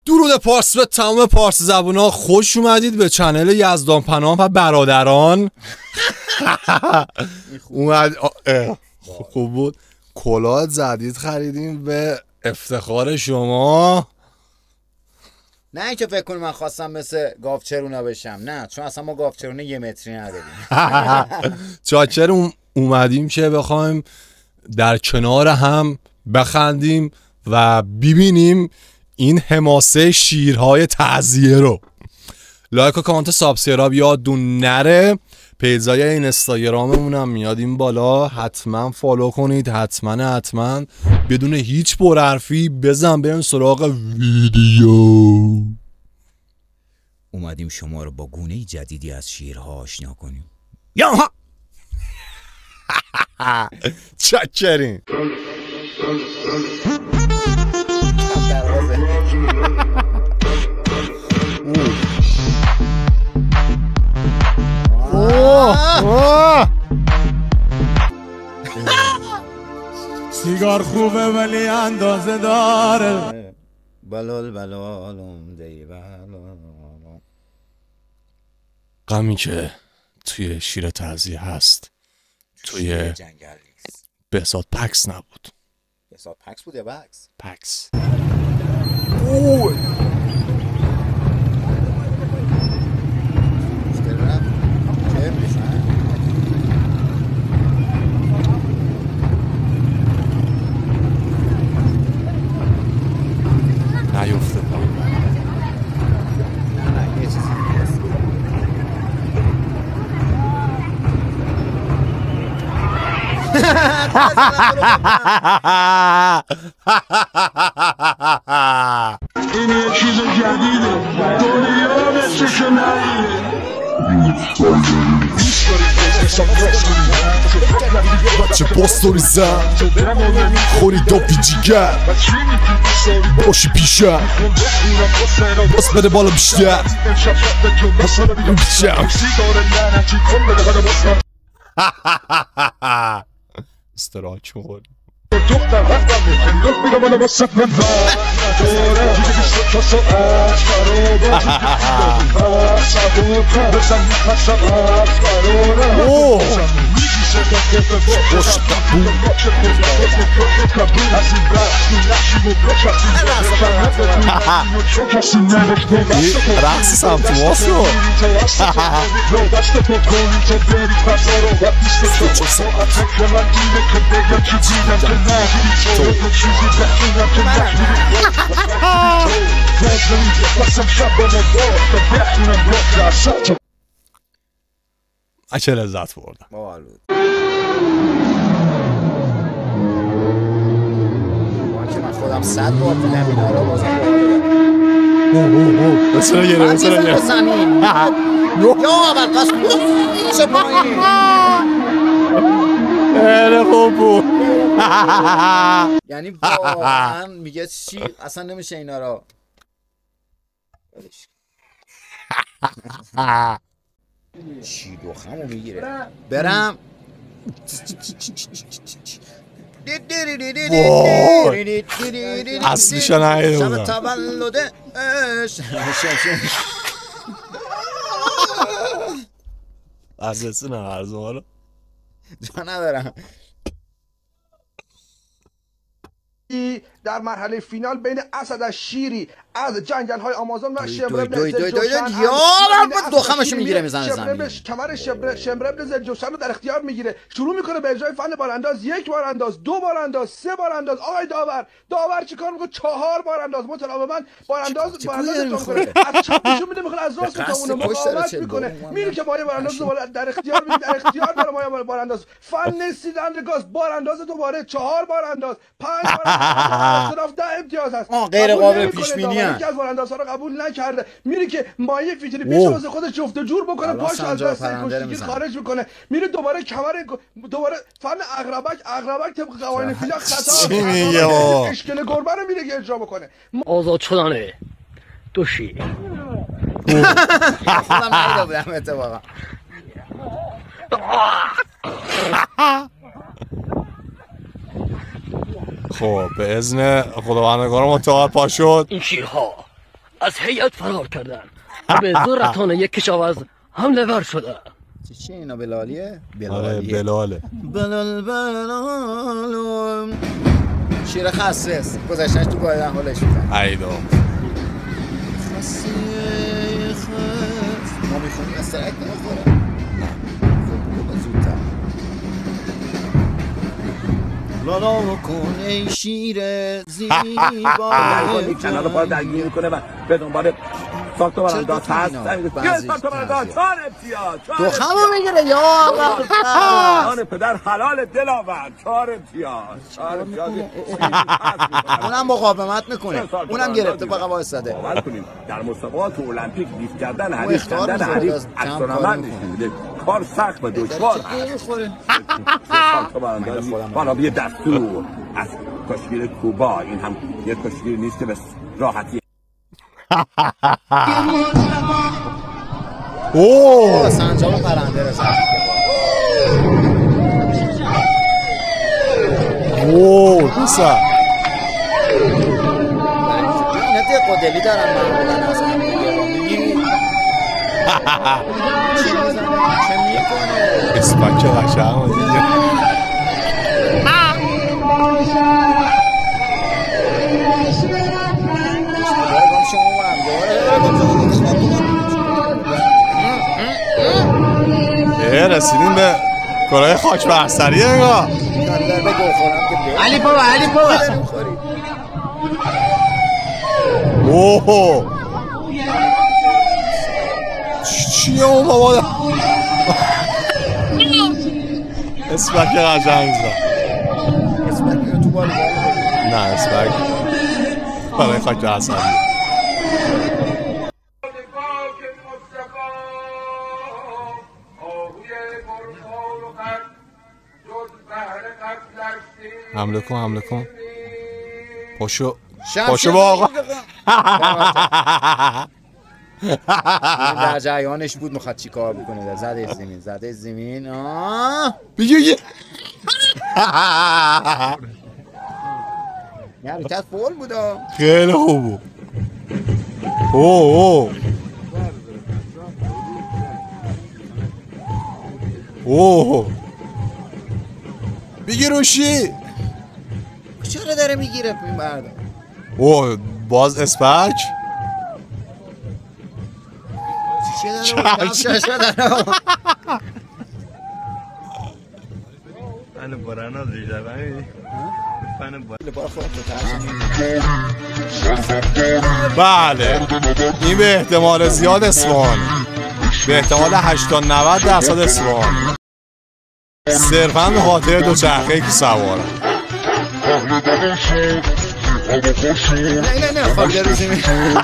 درود پارس به تمام پارس زبونا، خوش اومدید به چنل یزدان پناه و برادران. اومد خوب بود. کلاه جدید خریدیم به افتخار شما. نه اینکه فکر کنی من خواستم مثل گاوچرونا بشم، نه، چون اصلا ما گاوچرونه 1 متری نداریم. چاکر اومدیم که بخوایم در کنار هم بخندیم و ببینیم این حماسه شیرهای تعزیه رو. لایک و کامنت سابسکرایب یادتون نره. پیجای این اینستاگراممون هم میاد این بالا، حتما فالو کنید. حتما بدون هیچ پرحرفی بزن بریم سراغ ویدیو. اومدیم شما رو با گونه جدیدی از شیرها آشنا کنیم. یا چکرین. سیگار خوبه ولی اندازه داره. بلال غمی که توی شیر تعزیه هست توی جنگل نیست. بهزاد پکس نبود. بهزاد پکس بود یا بکس؟ پکس. نیفته این یه چیز جدیده، دنیا مثل شناییه. بچه باستوری زن خوری داپی جیگر باشی پیشم باز بده بالا بیشتر بیشتر استراک مخوری. دختر هستم انداز بگم بالا بسط من رقص سمت ماست رو چه لذت بردم. من خودم 100 بار دیدم اینا رو بازم بسرا گره یا اول قصد چه پایین خیلی خوب بود. یعنی واقعا میگه چی اصلا نمیشه اینا رو چی دوخمو میگیره. برم اصلیشا نهیده بودم. شب تولده ارزسی نه ارزم حالا جا ندارم. در مرحله فینال بین اسد از شیری از جنگل های آمازون و شمر ابن دوخمشو میگیره میزنه زمین. کمر شمر ابن زلجوشن رو در اختیار میگیره، شروع میکنه به اجرای فن بارانداز. 1 بار انداز، 2 بار انداز، 3 بار انداز. آقای داور چیکار میکنه؟ 4 بار انداز. مطابق من بارانداز میکنه، از چپ نشون میده، میخواد از راست بتونه مقاومت میکنه، میره که مایه بارانداز دوباره در اختیار میگیره، در اختیار داره مایه بارانداز. فن سیلندر گاز بارانداز دوباره 4 بار انداز، 5 بار اختلاف 10 امتیاز هست. غیر قابل پیش بینی یکی از باراندازها رو قبول نکرده، میره که مایه فیتری پیش واسه خودش جفت و جور بکنه، پاش از دست کشتی خارج میکنه، میره دوباره کمر، دوباره فن اقربک طبق قوانین فیزیک خطا اشکل گربه رو میره که اجرا بکنه. آزاد شدنه دوشی خودم نایده بودم اتفاقا. خب به اذن خداوندگار متعال پا شد. این شیرها از هیئت فرار کردن و به زور رتان یک کشاورز حمله ور شده. چی اینا بلالیه؟ آره بلاله. بلال شیر خاصه است. گذاشتنش تو گایدن حالش میکنه. ایدا خاصه ما میخونیم استرک نمیخوره. نه زودتر لالا کن ای شیر زیبا کنال پا درگیر میکنه و به دنبال ساخت برانداز هست. ساخت برانداز چهار امتیاز تو خمو میگیره یا آقا آن پدر حلال دلاور 4 امتیاز اونم مقاومت میکنه. اونم گرفته فقط وایساده. باور کنید در مسابقات المپیک لیفت کردن حریف کردن حریف عکس‌العمل نشون میده. کار سخت و دشوار هست. ساخت براندازی حالا یه دستور از کشتیگیر کوبا. این هم یه کشتیگیر نیست که به راحتی اوه سنجاب پرنده رسد. اوه بسا اینا دیگه قدلی دارن معمولن از هم دیگه رو میگیری چی میزنه؟ چه میکنه؟ اسپک قشنگ دیگه. رسیدیم به کلاه خاک بر انگار. علی بابا علی بابا اوه چیه اون بابا؟ اسپک قشنگ زد. اسپک تو بالا نه اسپک کلاه خاک بر حمله کن پاشو با آقا. در جریانش بود میخواد چی کار بکنه. زده زمین بگو یه حرکت فول بود. خیلی خوب بود. اوه بگی روشی چرا داره میگیره این مردم؟ اوه باز اسپک چی داره؟ شاشه داره. بله این به احتمال زیاد اصفهان، به احتمال 80-90% اصفهان، صرفا به خاطر دوچرخه‌ای که سواره. نه خاک رو زمین.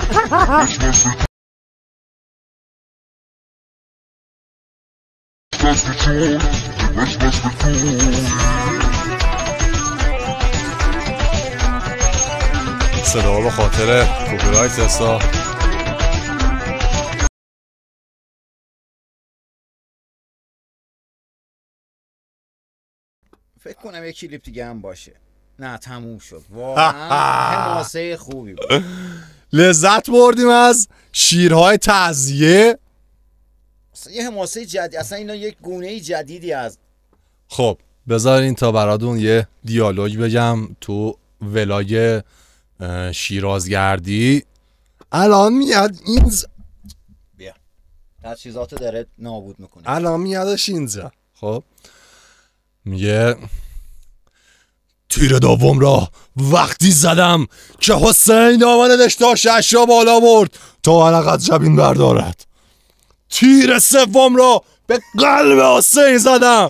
صدا به خاطر کپی رایت هستا. فکر کنم یک کلیپ دیگه هم باشه. نه تموم شد. واقعا حماسه خوبی بود. لذت بردیم از شیرهای تعزیه. اصلا یه حماسه جدید، اصلا اینا یک گونه جدیدی از. خب بذارین تا براتون یه دیالوگ بگم تو ولاگ شیرازگردی. الان میاد اینجا بیا تجهیزاتو داره نابود میکنه. الان میادش اینجا. خب میگه تیر دوم را وقتی زدم که حسین دامنش تا 6 را بالا برد تا علقت جبین بردارد. تیر سوم را به قلب حسین زدم.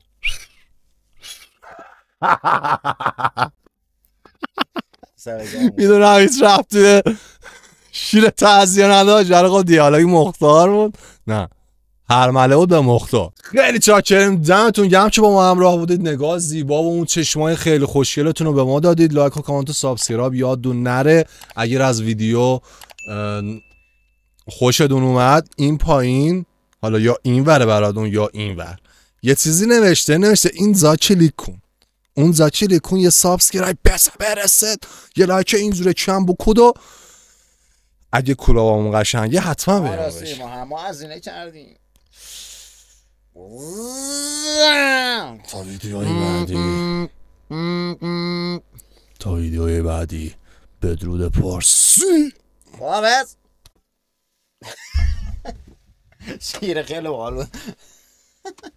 میدونم هیچ ربطی شیر تعزیه نداشت ولی خب دیالوگ مختار بود. نه هرمله بود به مختار. خیلی چاکریم، دمتون گرم که با ما همراه بودید. نگاه زیبا و اون چشمای خیلی خوشگلتون رو به ما دادید. لایک و کامنت و سابسکرایب یادتون نره. اگر از ویدیو خوشتون اومد این پایین، حالا یا این وره براتون یا این ور، یه چیزی نوشته اینجا کلیک کن، اونجا کلیک کن، یه سابسکرایب بس برسد، یه لایک اینجوری کم بکن و اگه کلاهمون قشنگه حتما راستی بیارمش. ما هزینه کردیم. تا ویدیوی بعدی بدرود پارسی. خداحافظ. شیر خیلی باحال بود.